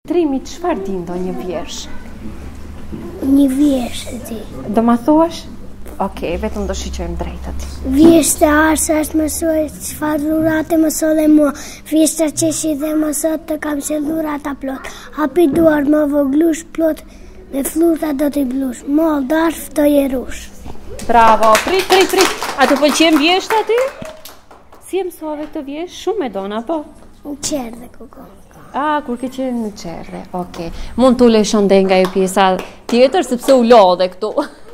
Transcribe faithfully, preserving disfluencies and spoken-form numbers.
Trimi, çfarë din do një vjersh? Një vjesh e ti. Do ma thuash? Okej, vetëm do shiqojmë drejtët. Vjesh të arsa është mësoj çfarë dhurate mësoj dhe mua. Vjesh të qeshi dhe mësoj të kam se dhurata plot. Hapi duar më voglush plot dhe fluta do t'i blush. Mall darf të jerush. Bravo, prit, prit, prit. A të pëlqen vjesht aty? Si e mësove të vjesh? Shumë e dona, po? Në qerë dhe kukon. A, kur ke qenë në qerdhe, okej. Mund t'u leshon dhe nga e pjesa tjetër, sepse u lodhe këtu.